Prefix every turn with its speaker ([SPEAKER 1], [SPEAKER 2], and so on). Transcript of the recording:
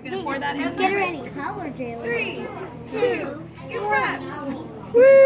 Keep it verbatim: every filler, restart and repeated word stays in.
[SPEAKER 1] gonna pour that in.
[SPEAKER 2] Get ready. Color, Jalen.
[SPEAKER 1] Three, two, get wrapped.
[SPEAKER 3] Woo!